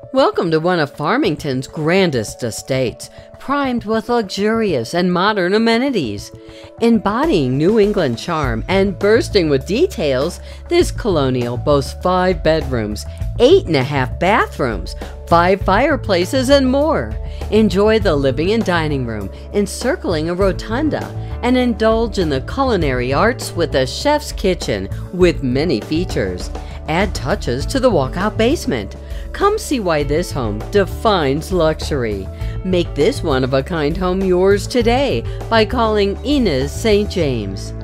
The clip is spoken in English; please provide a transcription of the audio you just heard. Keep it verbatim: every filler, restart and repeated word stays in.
Welcome to one of Farmington's grandest estates, primed with luxurious and modern amenities. Embodying New England charm and bursting with details, this colonial boasts five bedrooms, eight and a half bathrooms, five fireplaces, and more. Enjoy the living and dining room encircling a rotunda, and indulge in the culinary arts with a chef's kitchen with many features. Add touches to the walkout basement. Come see why this home defines luxury. Make this one-of-a-kind home yours today by calling Inez Saint James.